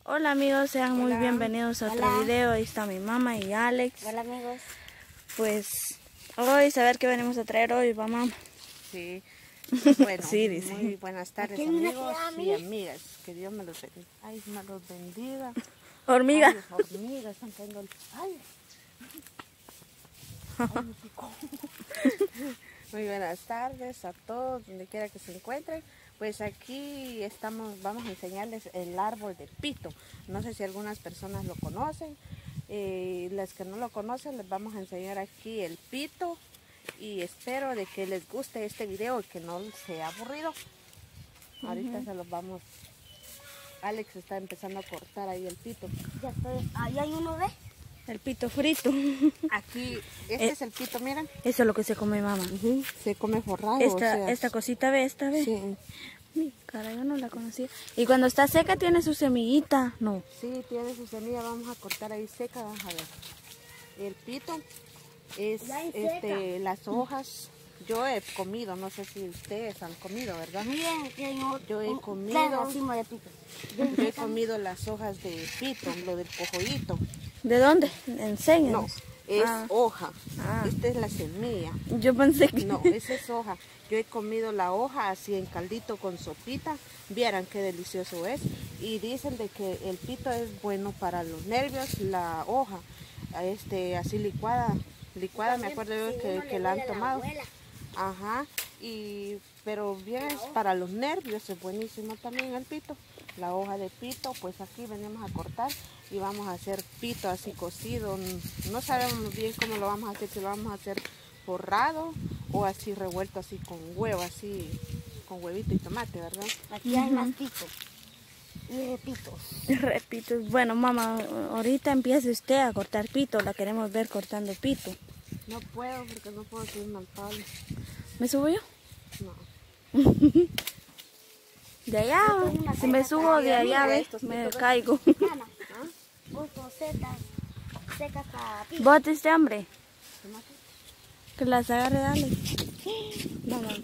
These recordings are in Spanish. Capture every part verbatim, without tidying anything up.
Hola amigos, sean muy Hola. bienvenidos a Hola. otro video. Ahí está mi mamá y Alex. Hola amigos. Pues hoy, saber qué venimos a traer hoy, mamá. Sí, bueno, Sí, dice. muy buenas tardes ¿A quién me amigos queda a y mí? amigas, que Dios me los bendiga. Ay, me los bendiga. Hormiga. Ay, hormigas, están cayendo el... Ay. Ay, me picó. Muy buenas tardes a todos, donde quiera que se encuentren. Pues aquí estamos, vamos a enseñarles el árbol de pito. No sé si algunas personas lo conocen. Eh, las que no lo conocen, les vamos a enseñar aquí el pito. Y espero de que les guste este video y que no sea aburrido. Ahorita uh-huh. se los vamos... Alex está empezando a cortar ahí el pito. Ya estoy... Ahí hay uno, ¿ve? El pito frito. Aquí, este eh, es el pito, miren. Eso es lo que se come mamá. Uh-huh. Se come forrado. Esta, o sea, esta cosita, ¿ve? Esta, ¿ve? Sí. Mi cara, yo no la conocía. Y cuando está seca tiene su semillita, ¿no? Sí, tiene su semilla. Vamos a cortar ahí seca, vamos a ver. El pito es este, las hojas. Yo he comido, no sé si ustedes han comido, ¿verdad? Bien, bien, yo he un, comido. Un de pito. Yo he comido las hojas de pito, lo del cojollito. ¿De dónde? Enséñanos. No, es ah. hoja. Ah. Esta es la semilla. Yo pensé que... No, esa es hoja. Yo he comido la hoja así en caldito con sopita. Vieran qué delicioso es. Y dicen de que el pito es bueno para los nervios. La hoja, este, así licuada, licuada, me acuerdo yo sí, que, que la han tomado. La Ajá. Y, pero bien es para los nervios, es buenísimo también el pito. La hoja de pito, pues aquí venimos a cortar y vamos a hacer pito así cocido. No sabemos bien cómo lo vamos a hacer, si lo vamos a hacer forrado o así revuelto así con huevo, así con huevito y tomate, ¿verdad? Aquí hay más pito y repitos. Repitos. Bueno, mamá, ahorita empiece usted a cortar pito, la queremos ver cortando pito. No puedo porque no puedo subirme al palo. ¿Me subo yo? No. De allá, si me subo de allá, ve, me caigo. ¿Bote este hambre? Que las agarre, dale. No, no.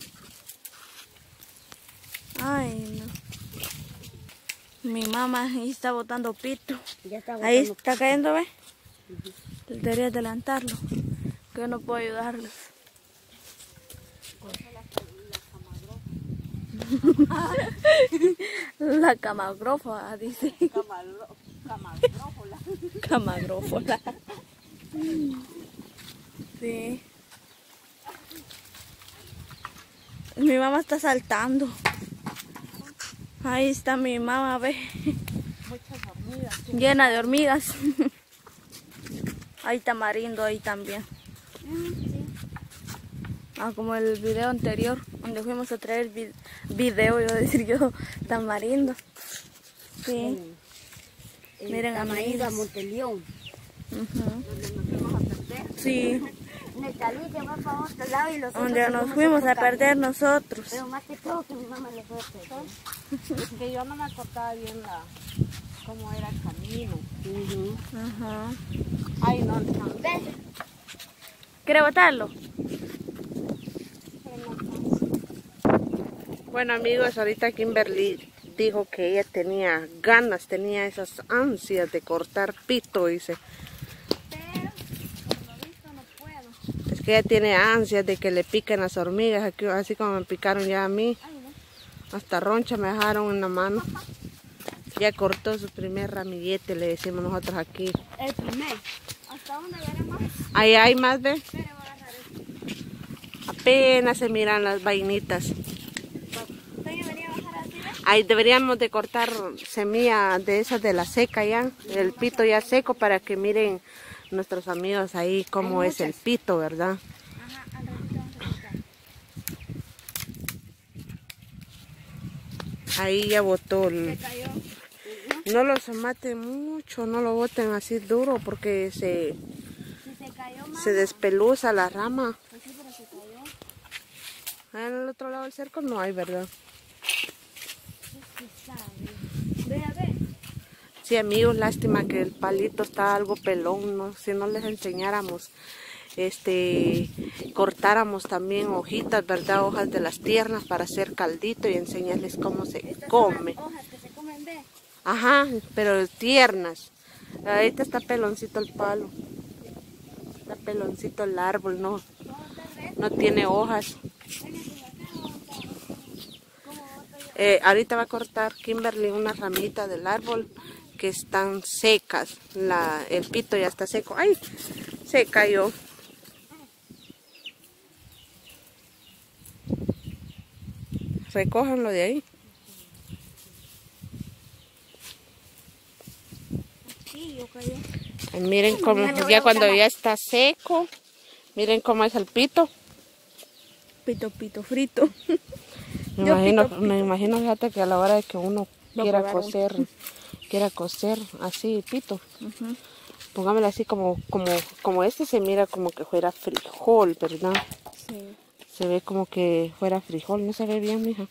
Ay, no. Mi mamá ahí está botando pito. Ya está ahí está pito. cayendo, ve. Uh-huh. Debería adelantarlo, que yo no puedo ayudarlos. La camagrófola, dice. Camagro, camagrófola. Camagrófola. Sí. Mi mamá está saltando. Ahí está mi mamá, ve. Muchas hormigas. ¿Sí? Llena de hormigas. Hay tamarindo ahí también. Sí. Ah, como el video anterior, donde fuimos a traer vi video, iba a decir yo, tamarindo. Sí. El, el miren, tamarindo a Monteleón. Uh-huh. Donde nos fuimos a perder. Sí. Me salí que va para otro lado y los donde nos fuimos a perder nosotros. Pero más que todo que mi mamá le fue a perder. Es que yo no me acordaba bien la, cómo era el camino. Uh-huh. Uh-huh. Ay, no, no. ¿Quiere botarlo? Bueno amigos, ahorita Kimberly dijo que ella tenía ganas, tenía esas ansias de cortar pito, dice. Pero, por lo visto, no puedo. Es que ella tiene ansias de que le piquen las hormigas, aquí, así como me picaron ya a mí. Ay, no. Hasta roncha me dejaron en la mano. Ya cortó su primer ramillete, le decimos nosotros aquí. El primer. ¿Hasta dónde veremos? Ahí hay más, ¿ve? Pero voy a agarrar esto. Apenas se miran las vainitas. Ahí deberíamos de cortar semilla de esas de la seca ya, el pito ya seco, para que miren nuestros amigos ahí cómo es el pito, ¿verdad? Ajá, al ratito vamos a cortar. Ahí ya botó el... Se cayó. No los maten mucho, no lo boten así duro porque se, Si se, cayó, se despeluza la rama. Pues sí, pero se cayó. Ahí en el otro lado del cerco no hay, ¿verdad? Ve a ver. Sí, amigos, lástima que el palito está algo pelón, ¿no? Si no les enseñáramos, este, cortáramos también hojitas, ¿verdad? Hojas de las tiernas para hacer caldito y enseñarles cómo se Estas come. son las hojas que se comen, ve. Ajá, pero tiernas. Ahorita está peloncito el palo. Está peloncito el árbol, no, no tiene hojas. Eh, ahorita va a cortar Kimberly una ramita del árbol que están secas. La, el pito ya está seco. ¡Ay! Se cayó. Recójanlo de ahí. Sí, yo caí. Ay, miren cómo, ya cuando ya está seco, miren cómo es el pito. Pito, pito frito. Me Yo imagino, pito, me imagino, fíjate que a la hora de que uno Va a quiera probar uno. coser, quiera coser así pito, Ujú. pongámoslo así como, como, como este se mira como que fuera frijol, ¿verdad? Sí. Se ve como que fuera frijol, no se ve bien, mija.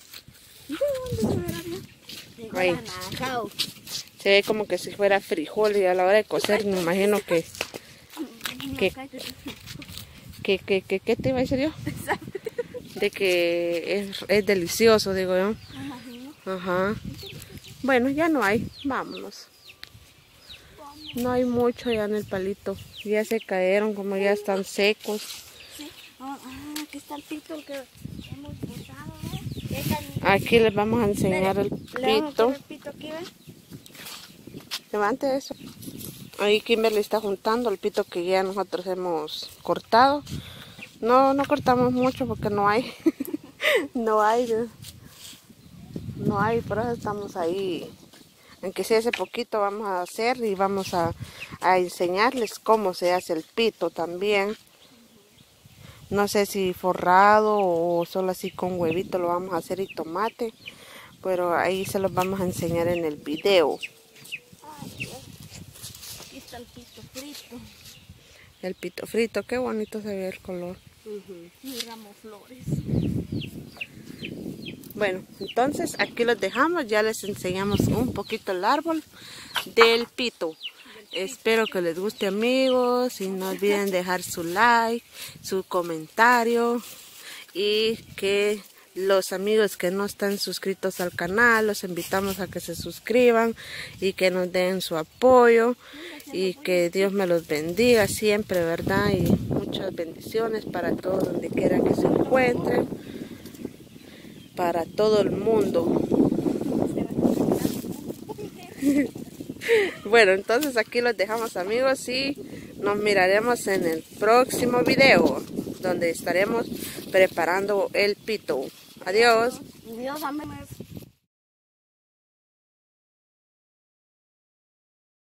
Ahí. Se ve como que si fuera frijol y a la hora de coser me imagino que, que, que, que, que, ¿qué te iba a decir yo? De que es, es delicioso, digo yo. Ajá. Bueno, ya no hay, vámonos. No hay mucho ya en el palito, ya se cayeron, como ya están secos. Sí. Ah, ah, aquí está el pito el que hemos botado, ¿eh? Aquí les vamos a enseñar el Le vamos a pito. poner el pito aquí, ¿ves? Levante eso. Ahí Kimberly está juntando el pito que ya nosotros hemos cortado. No, no cortamos mucho porque no hay. no hay. No hay, por eso estamos ahí. Aunque sea ese poquito vamos a hacer y vamos a, a enseñarles cómo se hace el pito también. No sé si forrado o solo así con huevito lo vamos a hacer y tomate. Pero ahí se los vamos a enseñar en el video. Aquí está el pito frito. El pito frito, qué bonito se ve el color. Uh-huh. Y ramos flores. Bueno, entonces aquí los dejamos, ya les enseñamos un poquito el árbol del pito. Espero que les guste, amigos, y no olviden dejar su like, su comentario y que los amigos que no están suscritos al canal, los invitamos a que se suscriban y que nos den su apoyo y que Dios me los bendiga siempre, ¿verdad? Y muchas bendiciones para todos donde quiera que se encuentren, para todo el mundo. Bueno, entonces aquí los dejamos, amigos, y nos miraremos en el próximo video donde estaremos preparando el pito. Adiós. Dios, amén.